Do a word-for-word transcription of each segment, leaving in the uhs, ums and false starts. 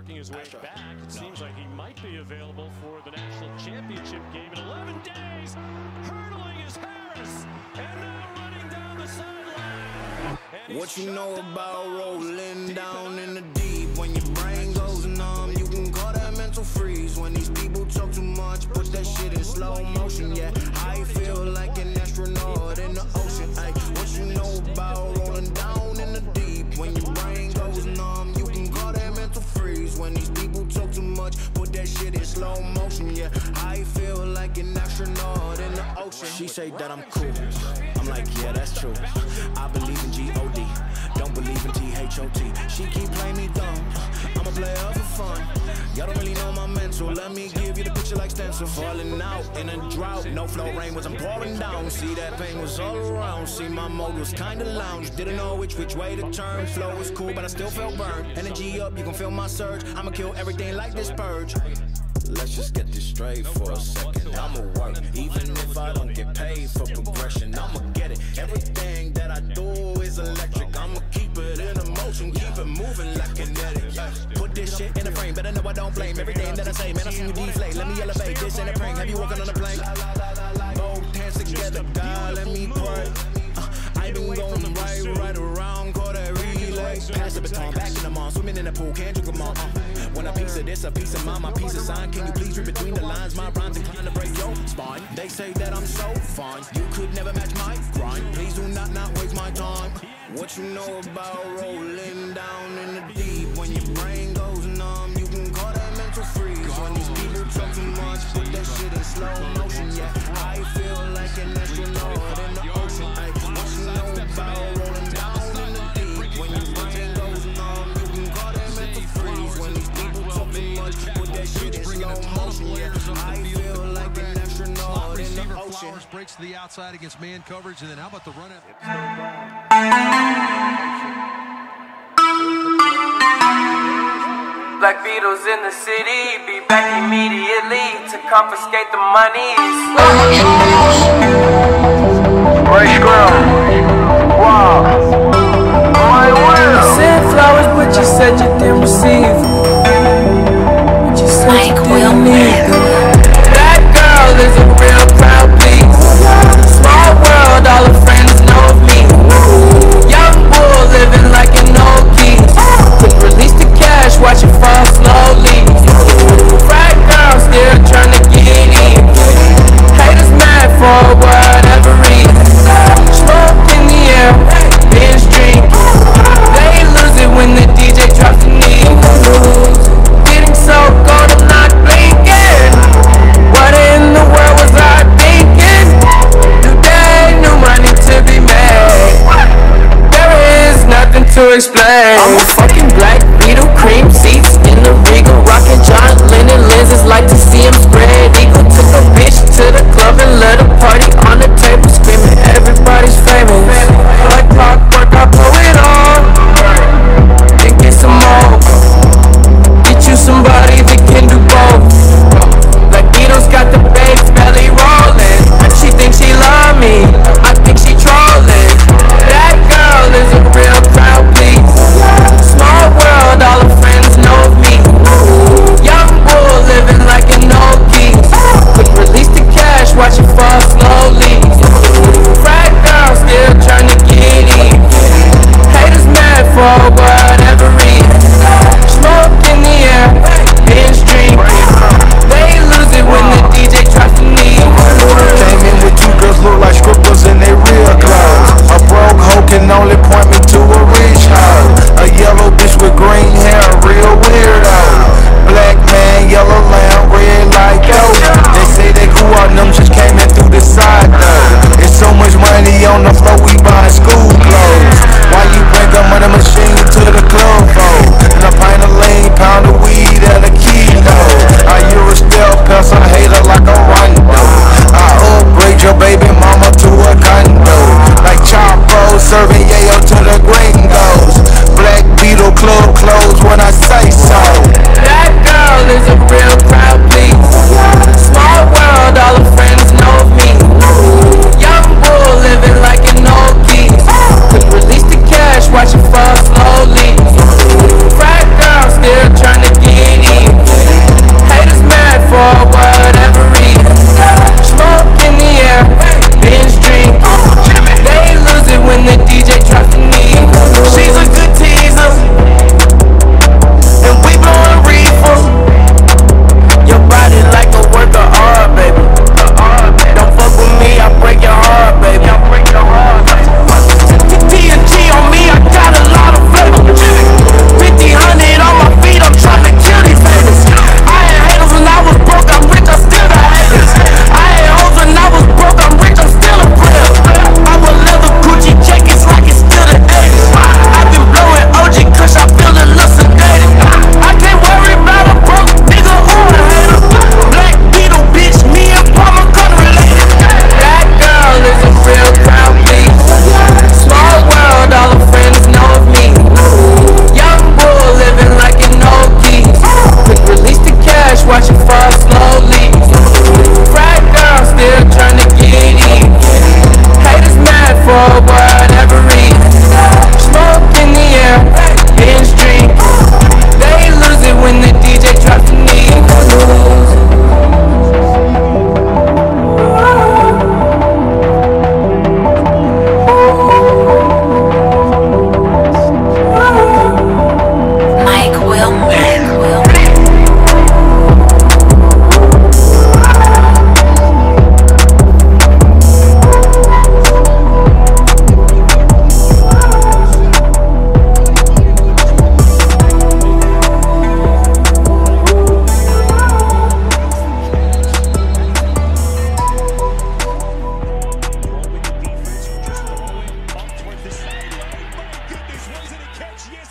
working his way back. It seems like he might be available for the national championship game in eleven days. Hurdling is Harris, and now running down the sideline. What you know about rolling down in the deep? When your brain goes numb, you can call that mental freeze. When these people talk too much, put that shit in slow motion. Yeah, I feel like an astronaut in the ocean. Ay, what you know about rolling down in the deep? When your brain goes numb, you can call that mental freeze. When these people talk too much, put that shit in slow motion. Yeah, I feel like an astronaut in the ocean. She say that I'm cool. I'm like, yeah, that's true. I believe in G O D, don't believe in T H O T. She keep playing me dumb, I'm a player for fun. Y'all don't really know my mental, let me give you the picture like stencil. Falling out in a drought, no flow rain was I'm pouring down. See that pain was all around, see my mode was kinda lounge. Didn't know which which way to turn, flow was cool but I still felt burned. Energy up, you can feel my surge, I'ma kill everything like this purge. Let's just get this straight for a second. I'ma work, even if I don't get paid for progression. I'ma get it. Everything that I do is electric. I'ma keep it in motion, keep it moving like kinetic. Put this shit in a frame, better know I don't blame everything that I say. Man, I seen you deflate. Let me elevate. This ain't a prank. Have you walking on a plane? Both hands together, God, let me pray. Uh, I been going right, right around, call that relay. Pass the baton, back in the mall, swimming in the pool, can't drink them all. Uh. When a piece of this, a piece of mine, my piece of sign. Can you please read between the lines? My rhymes inclined to break your spine. They say that I'm so fine, you could never match my grind. Please do not not waste my time. What you know about rolling down in the deep? When your brain goes numb, you can call that mental freeze. When these people talk too much, put that shit in slow motion. Yeah, I feel like an astronaut in the ocean. Ay, what you know about rolling down in the deep? When your brain goes numb, you can call that mental freeze. When these people talk too much, put that shit in slow motion. Yeah, I feel like an astronaut in the ocean. Breaks to the outside against man coverage, and then how about the run out? Black Beatles in the city, be back immediately to confiscate the monies. Ray Scrum, wow, my will. You sent flowers, but you said you didn't receive. But you said Mike you didn't need them. That girl is a real proud piece. Small world, all her friends know of me. Young bull living like an old geese. Quick release the cash, watch it fall slowly. Frat girl still trying to get in. Haters mad for whatever reason. Smoke in the air, binge drink. They lose it when the D J drops the knee. Getting so cold, I'm not blinking. What in the world was I thinking? New day, new money to be made. There is nothing to explain. I'm a fucking Black Beetle, cream seats in the Regal, rockin' John Lennon lenses, like to see him spread eagle. Took a bitch to the club and let a party on the table, screaming everybody's famous. Like clockwork, I pull it on, then get some more. Get you somebody that can do both. Black Beetle's got the bass belly rolling. She thinks she love me, I think she trolling. That girl is a real proud piece. Small world, all her friends know of me. Young bull living like an old geese. Quick release the cash, watch it fall slowly. Frat girl still trying to get in. Haters mad for whatever reason. Smoke in the air, binge drink. They lose it when the D J drops the knee. Came in with two girls look like strippers in they real clothes. A broke hoe can only point me to a rich hoe. A yellow bitch with green hair, real weirdo. Black man, yellow lamb, red like yo. They say they cool on them, just came in through the side though. It's so much money on the floor, we buying school clothes. Why you bring a money machine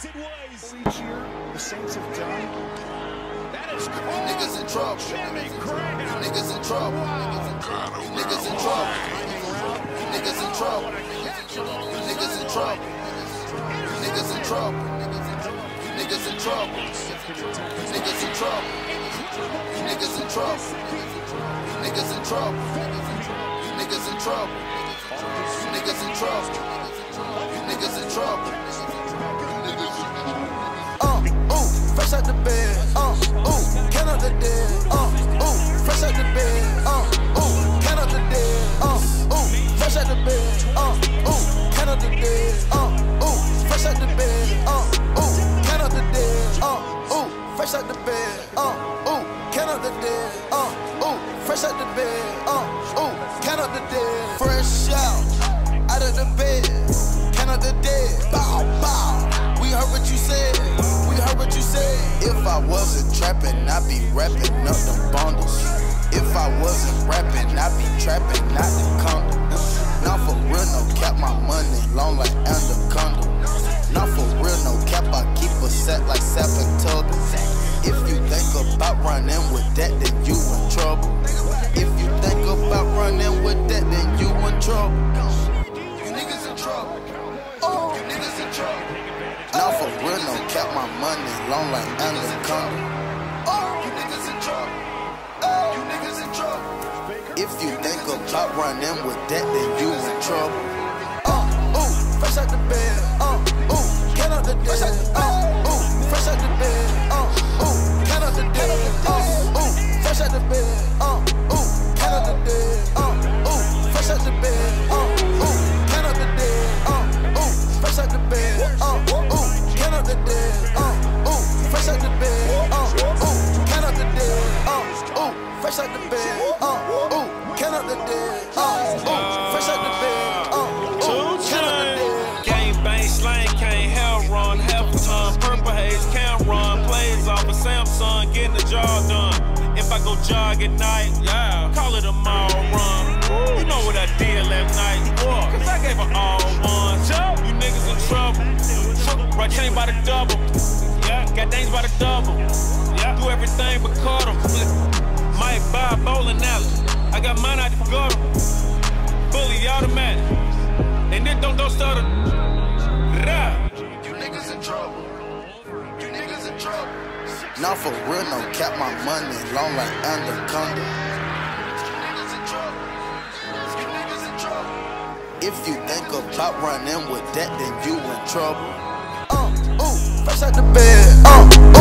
it was. Each year, the Saints have done. That is cold. Niggas in trouble. Jimmy Graham. Niggas in trouble. Niggas in trouble. Niggas in trouble. Niggas in trouble. Niggas in trouble. Niggas in trouble. Niggas in trouble. Niggas in trouble. Niggas in trouble. Niggas in trouble. Niggas in trouble. Niggas in trouble. Uh, ooh, fresh out the bed. Uh, ooh, can out the dead. Uh, ooh, fresh out the bed. Uh, ooh, can out the dead. Uh, ooh, fresh out the bed. Uh, ooh, can out the dead. Uh, ooh, fresh out the bed. Uh, ooh, can out the dead. Uh, ooh, fresh out the bed. Uh, ooh, can out the dead. Uh, ooh, fresh out the bed. Uh, ooh, can out the dead. Fresh out, out of the bed. Can out the dead. Bow, bow. We heard what you said. We heard what you said. If I wasn't trapping, I'd be rapping up them bundles. If I wasn't rapping, I'd be trapping out the condo. Not for real, no cap, my money long like anaconda. Not for real, no cap, I keep a set like Sap and Tubby. If you think about running with that, then you in trouble. If you think about running with that, then you in trouble. You niggas in trouble. Oh, you niggas in trouble. Now for real, no cap, my money long like anaconda. Oh, you niggas in trouble. Oh, you niggas in trouble. If you think about running with that, then you in trouble. Uh, ooh, fresh out the bed. Uh, ooh, can out the dead. Uh, ooh, fresh out the bed. Uh, ooh, can out the dead. Uh, ooh, fresh out the bed. Uh, ooh, can out the dead. Uh, ooh, fresh out the bed. Uh, ooh, can out the dead. Uh, ooh, fresh out the bed. Uh, ooh, can out the dead. Uh, ooh, fresh out the bed. Uh, ooh, can out the dead. Uh, ooh, fresh out the bed. Uh, ooh, can out the dead. Uh, ooh, fresh out the bed. Uh, ooh, can out the dead. Gang bang slang, can't hell run, half a ton, purple haze, can't run, plays off a Samsung, getting the job done. If I go jog at night, yeah, call it a mall run. You know what I did last night, what? Cause I gave her all ones. You niggas in trouble. Right chain by the double. Yeah, got things by the double. Yeah, do everything but cut them. Might buy a bowling alley. I got mine out the gutter. Fully automatic. And it don't don't stutter. Rah. You niggas in trouble. You niggas in trouble. Not for real, no cap, my money long like anaconda. You niggas in trouble. You niggas in trouble. If you think about running with that, then you in trouble. Uh, ooh, fresh out the bed. Uh,